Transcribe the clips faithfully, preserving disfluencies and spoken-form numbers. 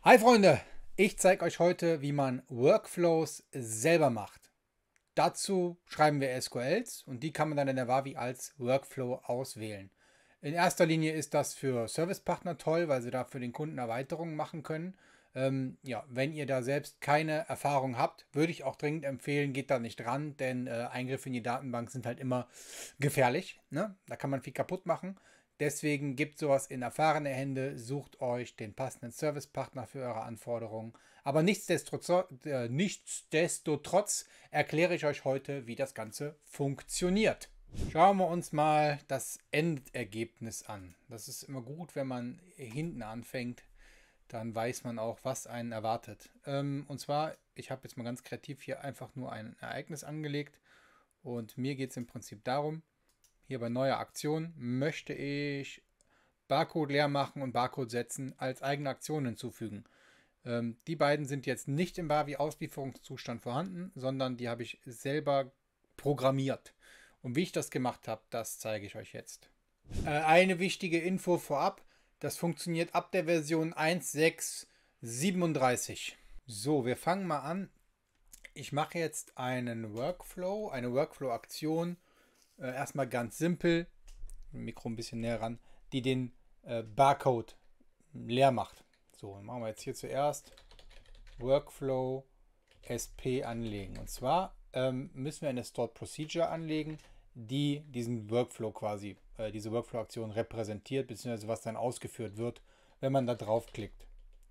Hi Freunde, ich zeige euch heute, wie man Workflows selber macht. Dazu schreiben wir S Q Ls und die kann man dann in der Wavi als Workflow auswählen. In erster Linie ist das für Servicepartner toll, weil sie da für den Kunden Erweiterungen machen können. Ähm, ja, wenn ihr da selbst keine Erfahrung habt, würde ich auch dringend empfehlen, geht da nicht ran, denn äh, Eingriffe in die Datenbank sind halt immer gefährlich. Ne? Da kann man viel kaputt machen. Deswegen gibt sowas in erfahrene Hände, sucht euch den passenden Servicepartner für eure Anforderungen. Aber nichtsdestotrotz, äh, nichtsdestotrotz erkläre ich euch heute, wie das Ganze funktioniert. Schauen wir uns mal das Endergebnis an. Das ist immer gut, wenn man hinten anfängt, dann weiß man auch, was einen erwartet. Ähm, und zwar, ich habe jetzt mal ganz kreativ hier einfach nur ein Ereignis angelegt und mir geht es im Prinzip darum, hier bei neuer Aktion möchte ich Barcode leer machen und Barcode setzen als eigene Aktion hinzufügen. Ähm, die beiden sind jetzt nicht im Wavi-Auslieferungszustand vorhanden, sondern die habe ich selber programmiert. Und wie ich das gemacht habe, das zeige ich euch jetzt. Äh, eine wichtige Info vorab, das funktioniert ab der Version eins Punkt sechs siebenunddreißig. So, wir fangen mal an. Ich mache jetzt einen Workflow, eine Workflow-Aktion. Äh, erstmal ganz simpel, Mikro ein bisschen näher ran, die den äh, Barcode leer macht. So, dann machen wir jetzt hier zuerst Workflow S P anlegen. Und zwar ähm, müssen wir eine Stored Procedure anlegen, die diesen Workflow quasi, äh, diese Workflow-Aktion repräsentiert, beziehungsweise was dann ausgeführt wird, wenn man da draufklickt.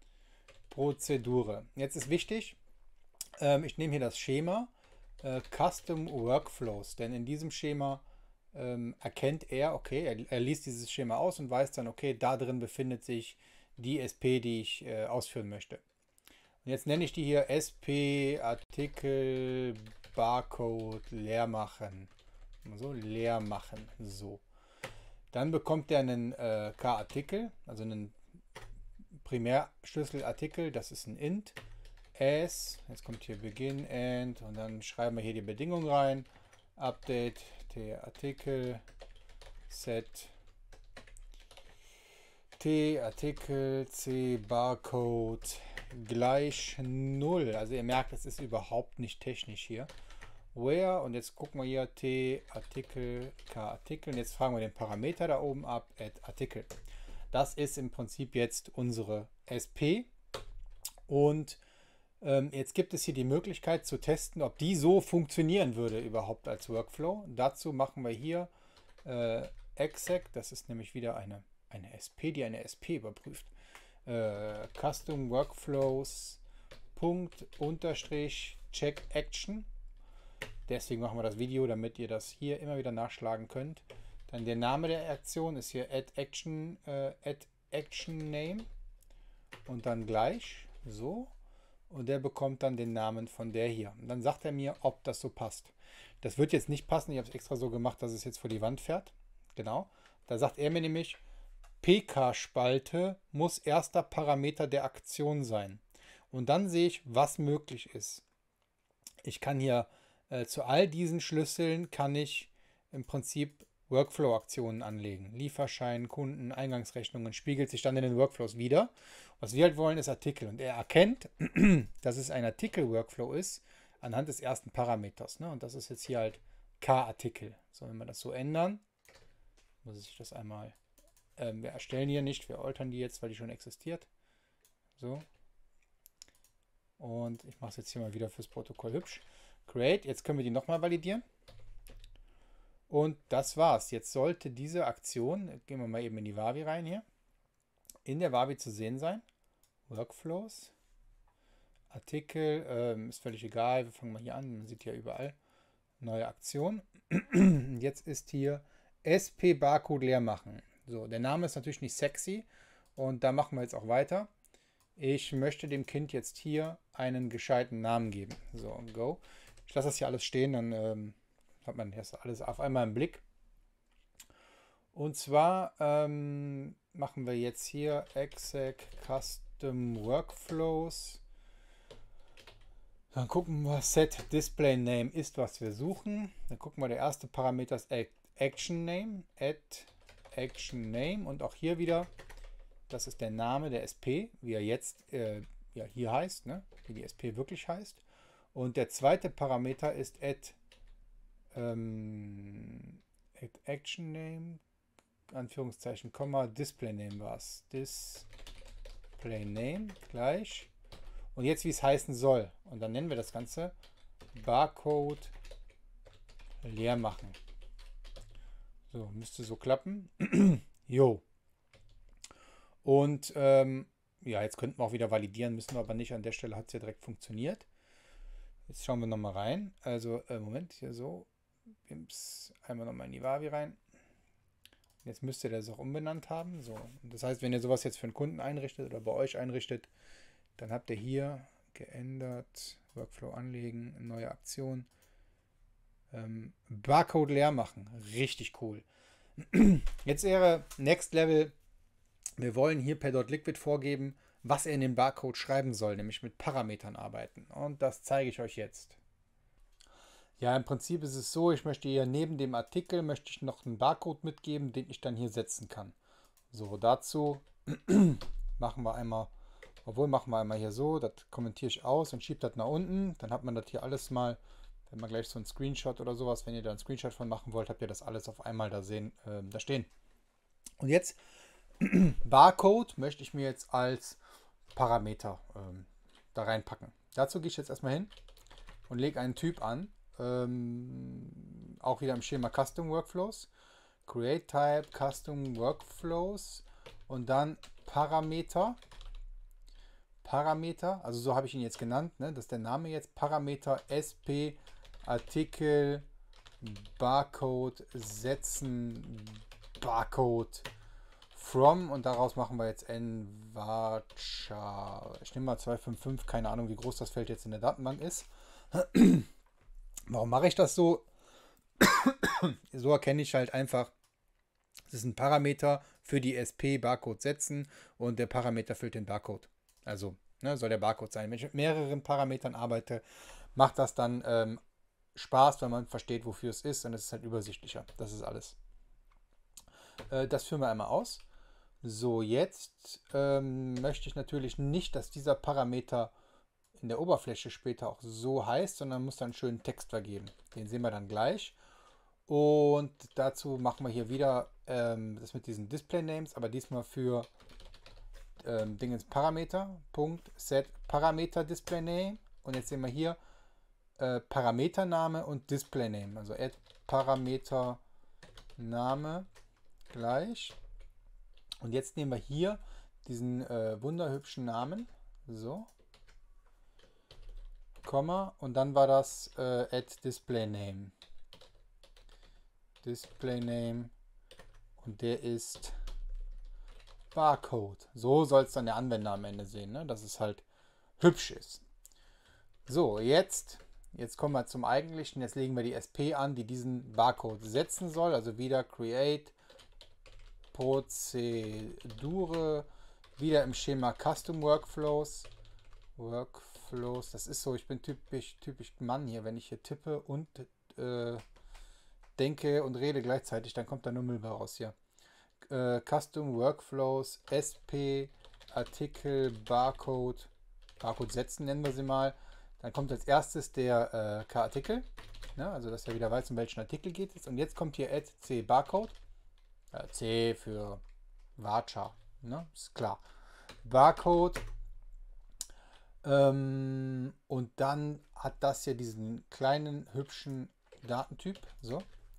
Prozedure. Jetzt ist wichtig, ähm, ich nehme hier das Schema äh, Custom Workflows, denn in diesem Schema ähm, erkennt er, okay, er, er liest dieses Schema aus und weiß dann, okay, da drin befindet sich die S P, die ich äh, ausführen möchte. Und jetzt nenne ich die hier S P Artikel Barcode leer machen. So, leer machen. So. Dann bekommt er einen äh, K-Artikel, also einen Primärschlüsselartikel, das ist ein Int. As, jetzt kommt hier Begin, End und dann schreiben wir hier die Bedingung rein. Update T-Artikel Set T-Artikel C Barcode gleich null. Also ihr merkt, es ist überhaupt nicht technisch hier. Where, und jetzt gucken wir hier T-Artikel, K-Artikel. Und jetzt fragen wir den Parameter da oben ab, add Artikel. Das ist im Prinzip jetzt unsere S P. Und ähm, jetzt gibt es hier die Möglichkeit zu testen, ob die so funktionieren würde überhaupt als Workflow. Dazu machen wir hier äh, exec, das ist nämlich wieder eine, eine S P, die eine S P überprüft. Äh, Custom Workflows Punkt Unterstrich Check Action. Deswegen machen wir das Video, damit ihr das hier immer wieder nachschlagen könnt. Dann der Name der Aktion ist hier add action, äh, add action name und dann gleich so. Und der bekommt dann den Namen von der hier. Und dann sagt er mir, ob das so passt. Das wird jetzt nicht passen. Ich habe es extra so gemacht, dass es jetzt vor die Wand fährt. Genau. Da sagt er mir nämlich, P K-Spalte muss erster Parameter der Aktion sein. Und dann sehe ich, was möglich ist. Ich kann hier äh, zu all diesen Schlüsseln kann ich im Prinzip Workflow-Aktionen anlegen. Lieferschein, Kunden, Eingangsrechnungen, spiegelt sich dann in den Workflows wieder. Was wir halt wollen, ist Artikel. Und er erkennt, dass es ein Artikel-Workflow ist, anhand des ersten Parameters. Ne? Und das ist jetzt hier halt K-Artikel. So, wenn wir das so ändern, muss ich das einmal, ähm, wir erstellen hier nicht, wir altern die jetzt, weil die schon existiert. So. Und ich mache es jetzt hier mal wieder fürs Protokoll hübsch. Create, jetzt können wir die nochmal validieren. Und das war's. Jetzt sollte diese Aktion, gehen wir mal eben in die Wavi rein hier, in der Wavi zu sehen sein. Workflows, Artikel, ähm, ist völlig egal, wir fangen mal hier an, man sieht ja überall, neue Aktion. Jetzt ist hier S P Barcode leer machen. So, der Name ist natürlich nicht sexy und da machen wir jetzt auch weiter. Ich möchte dem Kind jetzt hier einen gescheiten Namen geben. So, go. Ich lasse das hier alles stehen, dann ähm, hat man das alles auf einmal im Blick. Und zwar ähm, machen wir jetzt hier exec custom workflows. Dann gucken wir, set display name ist, was wir suchen. Dann gucken wir, der erste Parameter ist action name, add action name. Und auch hier wieder das ist der Name der S P, wie er jetzt äh, ja, hier heißt, ne? Wie die S P wirklich heißt. Und der zweite Parameter ist add, ähm, add Action Name, Anführungszeichen, Komma, Display Name war es. Display Name gleich. Und jetzt, wie es heißen soll. Und dann nennen wir das Ganze Barcode leer machen. So, müsste so klappen. Jo. Und ähm, ja, jetzt könnten wir auch wieder validieren, müssen wir aber nicht. An der Stelle hat es ja direkt funktioniert. Jetzt schauen wir nochmal rein. Also, äh, Moment, hier so. Bims, einmal nochmal in die Wavi rein. Jetzt müsst ihr das auch umbenannt haben. So, das heißt, wenn ihr sowas jetzt für einen Kunden einrichtet oder bei euch einrichtet, dann habt ihr hier geändert, Workflow anlegen, neue Aktion, ähm, Barcode leer machen. Richtig cool. Jetzt wäre Next Level, wir wollen hier per .liquid vorgeben, was er in den Barcode schreiben soll, nämlich mit Parametern arbeiten. Und das zeige ich euch jetzt. Ja, im Prinzip ist es so, ich möchte hier neben dem Artikel möchte ich noch einen Barcode mitgeben, den ich dann hier setzen kann. So, dazu machen wir einmal, obwohl machen wir einmal hier so, das kommentiere ich aus und schiebe das nach unten. Dann hat man das hier alles mal, wenn man gleich so einen Screenshot oder sowas, wenn ihr da einen Screenshot von machen wollt, habt ihr das alles auf einmal da sehen, äh, da stehen. Und jetzt Barcode möchte ich mir jetzt als Parameter ähm, da reinpacken. Dazu gehe ich jetzt erstmal hin und lege einen Typ an. Ähm, auch wieder im Schema Custom Workflows. Create Type, Custom Workflows und dann Parameter. Parameter, also so habe ich ihn jetzt genannt, ne? Das ist der Name jetzt. Parameter S P Artikel Barcode setzen Barcode from und daraus machen wir jetzt nvarchar. Ich nehme mal zwei fünf fünf, keine Ahnung, wie groß das Feld jetzt in der Datenbank ist. Warum mache ich das so? So erkenne ich halt einfach, es ist ein Parameter für die S P Barcode setzen und der Parameter füllt den Barcode. Also ne, soll der Barcode sein. Wenn ich mit mehreren Parametern arbeite, macht das dann ähm, Spaß, wenn man versteht, wofür es ist, und es ist halt übersichtlicher. Das ist alles. Äh, das führen wir einmal aus. So, jetzt ähm, möchte ich natürlich nicht, dass dieser Parameter in der Oberfläche später auch so heißt, sondern muss dann schönen Text vergeben. Den sehen wir dann gleich. Und dazu machen wir hier wieder ähm, das mit diesen Display Names, aber diesmal für ähm, Dingens Parameter. Punkt set Parameter Display Name. Und jetzt sehen wir hier äh, Parametername und Display Name. Also add Parametername gleich. Und jetzt nehmen wir hier diesen äh, wunderhübschen Namen. So. Komma, und dann war das äh, add Display Name. Display Name und der ist Barcode. So soll es dann der Anwender am Ende sehen, ne? Dass es halt hübsch ist. So, jetzt, jetzt kommen wir zum Eigentlichen. Jetzt legen wir die S P an, die diesen Barcode setzen soll. Also wieder Create Prozedure, wieder im Schema Custom Workflows. Workflows, das ist so, ich bin typisch, typisch Mann hier, wenn ich hier tippe und äh, denke und rede gleichzeitig, dann kommt da nur Müll bei raus hier. Äh, Custom Workflows, S P, Artikel, Barcode, Barcode setzen nennen wir sie mal. Dann kommt als erstes der äh, K-Artikel, ne? Also dass er wieder weiß, um welchen Artikel geht es. Und jetzt kommt hier add C Barcode, äh, C für Varchar, ne? Ist klar. Barcode. Ähm, und dann hat das hier diesen kleinen hübschen Datentyp. So.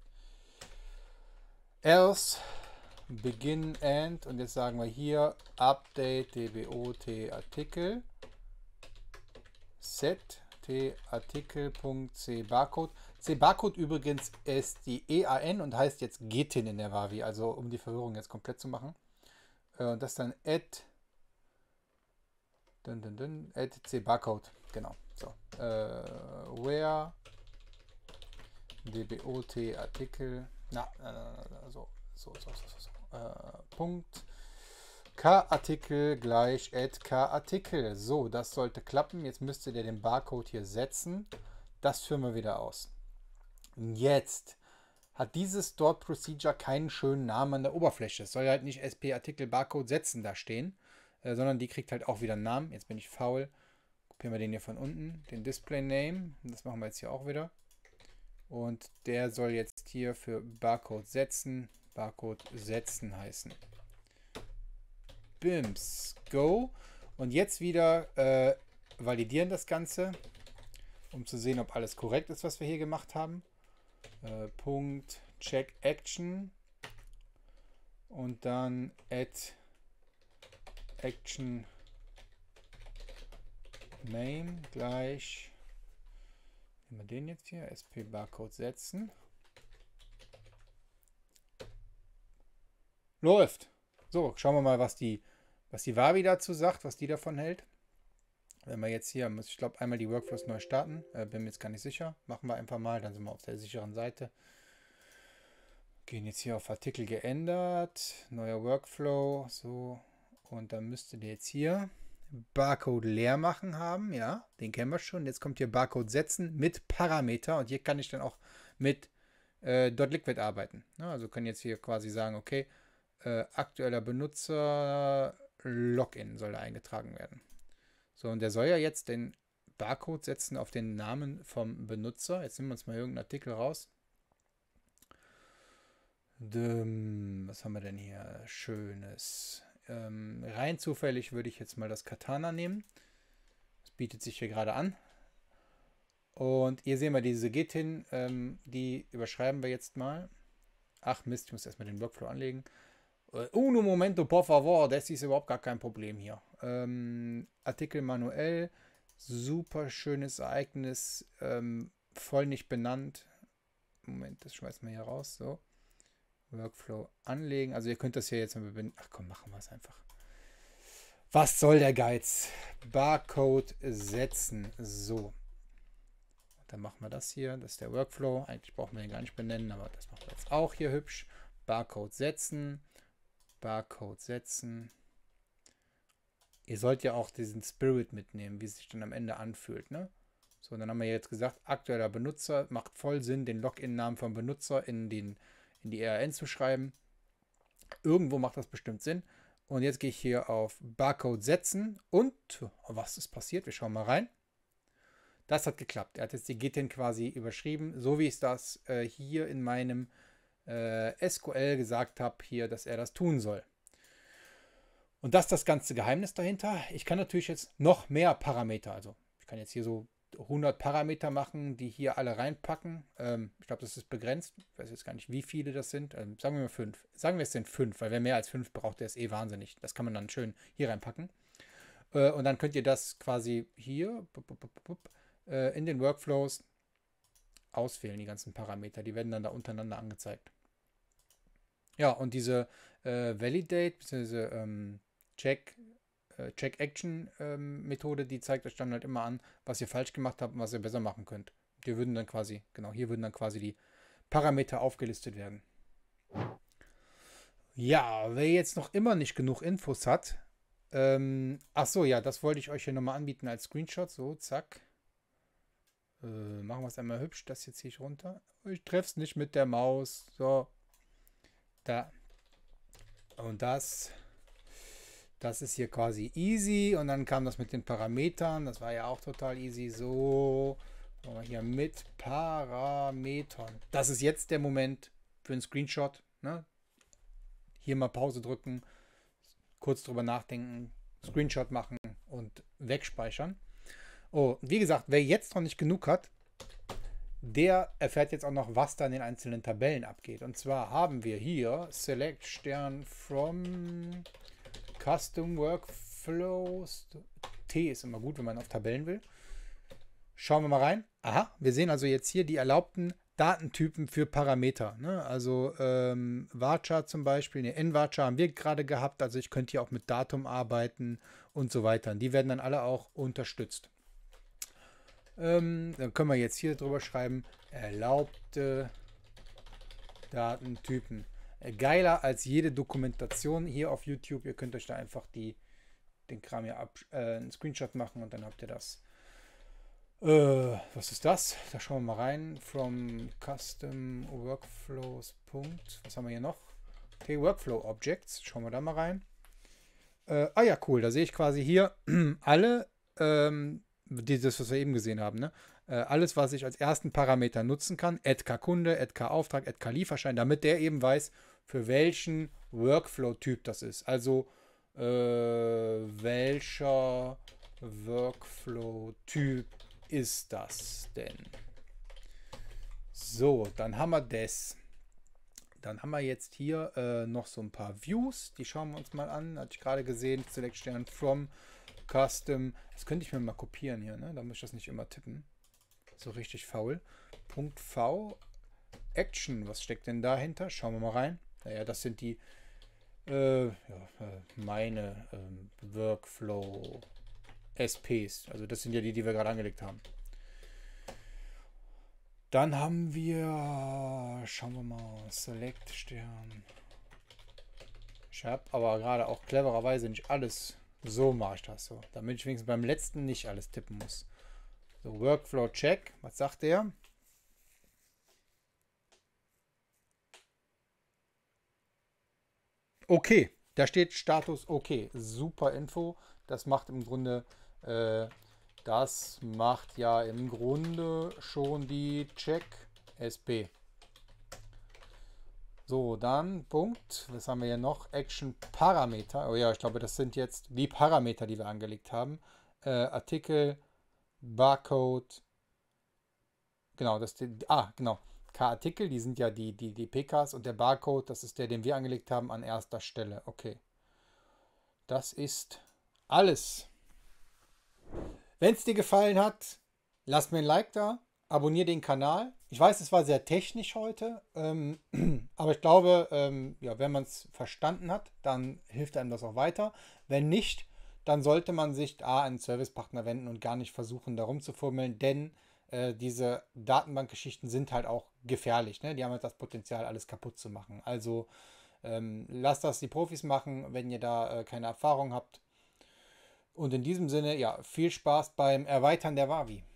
Else, begin and, und jetzt sagen wir hier update dbot Artikel set t Artikel.c Barcode. C Barcode übrigens ist die E A N und heißt jetzt Getin in der Wavi, also um die Verwirrung jetzt komplett zu machen. Und das dann add Dun, dun, dun, add C Barcode, genau. So, äh, where dbot Artikel, na, äh, so, so, so, so, so, äh, Punkt K-Artikel gleich add K-Artikel. So, das sollte klappen. Jetzt müsstet ihr den Barcode hier setzen. Das führen wir wieder aus. Jetzt hat dieses Stored Procedure keinen schönen Namen an der Oberfläche. Es soll halt nicht S P Artikel Barcode setzen da stehen, äh, sondern die kriegt halt auch wieder einen Namen. Jetzt bin ich faul. Kopieren wir den hier von unten, den Display Name. Das machen wir jetzt hier auch wieder. Und der soll jetzt hier für Barcode setzen, Barcode setzen heißen. Bims, go. Und jetzt wieder äh, validieren das Ganze, um zu sehen, ob alles korrekt ist, was wir hier gemacht haben. Äh, Punkt Check Action und dann add Action Name gleich. Nehmen wir den jetzt hier, S P Barcode setzen. Läuft. So, schauen wir mal, was die, was die Wavi dazu sagt, was die davon hält. Wenn wir jetzt hier, muss ich glaube einmal die Workflows neu starten, äh, bin mir jetzt gar nicht sicher. Machen wir einfach mal, dann sind wir auf der sicheren Seite. Gehen jetzt hier auf Artikel geändert, neuer Workflow, so. Und dann müsste der jetzt hier Barcode leer machen haben, ja, den kennen wir schon. Jetzt kommt hier Barcode setzen mit Parameter und hier kann ich dann auch mit äh, .liquid arbeiten. Ja, also können jetzt hier quasi sagen, okay, äh, aktueller Benutzer Login soll da eingetragen werden. So, und der soll ja jetzt den Barcode setzen auf den Namen vom Benutzer. Jetzt nehmen wir uns mal irgendeinen Artikel raus. Düm, was haben wir denn hier Schönes? Ähm, rein zufällig würde ich jetzt mal das Katana nehmen. Das bietet sich hier gerade an. Und hier sehen wir diese Git-Hin, ähm, die überschreiben wir jetzt mal. Ach Mist, ich muss erstmal den Workflow anlegen. Uh, uno momento, por favor, das ist überhaupt gar kein Problem hier. Ähm, Artikel manuell, super schönes Ereignis, ähm, voll nicht benannt. Moment, das schmeißen wir hier raus, so. Workflow anlegen. Also ihr könnt das hier jetzt mal, ach komm, machen wir es einfach. Was soll der Geiz? Barcode setzen. So. Und dann machen wir das hier. Das ist der Workflow. Eigentlich brauchen wir den gar nicht benennen, aber das machen wir jetzt auch hier hübsch. Barcode setzen. Barcode setzen. Ihr sollt ja auch diesen Spirit mitnehmen, wie es sich dann am Ende anfühlt, ne? So, dann haben wir jetzt gesagt, aktueller Benutzer, macht voll Sinn, den Login-Namen vom Benutzer in den in die E R N zu schreiben. Irgendwo macht das bestimmt Sinn. Und jetzt gehe ich hier auf Barcode setzen und was ist passiert? Wir schauen mal rein. Das hat geklappt. Er hat jetzt die Git-Hin quasi überschrieben, so wie ich das äh, hier in meinem äh, S Q L gesagt habe, hier, dass er das tun soll. Und das ist das ganze Geheimnis dahinter. Ich kann natürlich jetzt noch mehr Parameter, also ich kann jetzt hier so hundert Parameter machen, die hier alle reinpacken. Ähm, ich glaube, das ist begrenzt. Ich weiß jetzt gar nicht, wie viele das sind. Ähm, sagen wir mal fünf. Sagen wir es sind fünf, weil wer mehr als fünf braucht, der ist eh wahnsinnig. Das kann man dann schön hier reinpacken. Äh, und dann könnt ihr das quasi hier bup, bup, bup, bup, äh, in den Workflows auswählen, die ganzen Parameter. Die werden dann da untereinander angezeigt. Ja, und diese äh, Validate bzw. Ähm, Check Check-Action-Methode, ähm, die zeigt euch dann halt immer an, was ihr falsch gemacht habt und was ihr besser machen könnt. Hier würden dann quasi, genau, hier würden dann quasi die Parameter aufgelistet werden. Ja, wer jetzt noch immer nicht genug Infos hat, ähm, ach so, ja, das wollte ich euch hier nochmal anbieten als Screenshot. So, zack. Äh, machen wir es einmal hübsch, das jetzt hier runter. Ich treffe es nicht mit der Maus. So, da. Und das... Das ist hier quasi easy und dann kam das mit den Parametern. Das war ja auch total easy. So, machen wir hier mit Parametern. Das ist jetzt der Moment für einen Screenshot. Ne? Hier mal Pause drücken, kurz drüber nachdenken, Screenshot machen und wegspeichern. Oh, wie gesagt, wer jetzt noch nicht genug hat, der erfährt jetzt auch noch, was da in den einzelnen Tabellen abgeht. Und zwar haben wir hier Select Stern from Custom Workflows. T ist immer gut, wenn man auf Tabellen will. Schauen wir mal rein. Aha, wir sehen also jetzt hier die erlaubten Datentypen für Parameter. Ne? Also ähm, Varchar zum Beispiel, eine N-Varchar haben wir gerade gehabt. Also ich könnte hier auch mit Datum arbeiten und so weiter. Und die werden dann alle auch unterstützt. Ähm, dann können wir jetzt hier drüber schreiben, erlaubte Datentypen. Geiler als jede Dokumentation hier auf YouTube. Ihr könnt euch da einfach die, den Kram hier ab, äh, einen Screenshot machen und dann habt ihr das. Äh, was ist das? Da schauen wir mal rein. From Custom Workflows. Punkt. Was haben wir hier noch? Okay, Workflow Objects. Schauen wir da mal rein. Äh, ah ja, cool. Da sehe ich quasi hier alle, ähm, dieses, was wir eben gesehen haben, ne? Äh, alles, was ich als ersten Parameter nutzen kann. Add Kunde, Add Auftrag, Add Lieferschein, damit der eben weiß, für welchen Workflow-Typ das ist. Also, äh, welcher Workflow-Typ ist das denn? So, dann haben wir das. Dann haben wir jetzt hier äh, noch so ein paar Views. Die schauen wir uns mal an. Hatte ich gerade gesehen. Select Stern from Custom. Das könnte ich mir mal kopieren hier. Ne? Da muss ich das nicht immer tippen. So richtig faul. Punkt V. Action. Was steckt denn dahinter? Schauen wir mal rein. Naja, das sind die äh, ja, meine ähm, Workflow S Ps. Also das sind ja die, die wir gerade angelegt haben. Dann haben wir, schauen wir mal, Select Stern. Ich habe aber gerade auch clevererweise nicht alles, so mache ich das so, damit ich wenigstens beim letzten nicht alles tippen muss. So, Workflow Check, was sagt der? Okay, da steht Status okay, super Info. Das macht im Grunde, äh, das macht ja im Grunde schon die Check S P. So, dann Punkt. Was haben wir hier noch? Action Parameter. Oh ja, ich glaube, das sind jetzt die Parameter, die wir angelegt haben. Äh, Artikel, Barcode. Genau, das die, ah, genau. K-Artikel, die sind ja die, die, die P Ks und der Barcode, das ist der, den wir angelegt haben, an erster Stelle. Okay. Das ist alles. Wenn es dir gefallen hat, lass mir ein Like da, abonniere den Kanal. Ich weiß, es war sehr technisch heute, ähm, aber ich glaube, ähm, ja, wenn man es verstanden hat, dann hilft einem das auch weiter. Wenn nicht, dann sollte man sich A, an einen Servicepartner wenden und gar nicht versuchen, darum zu fummeln, denn äh, diese Datenbankgeschichten sind halt auch gefährlich. Ne? Die haben halt das Potenzial, alles kaputt zu machen. Also ähm, lasst das die Profis machen, wenn ihr da äh, keine Erfahrung habt. Und in diesem Sinne, ja, viel Spaß beim Erweitern der Wavi.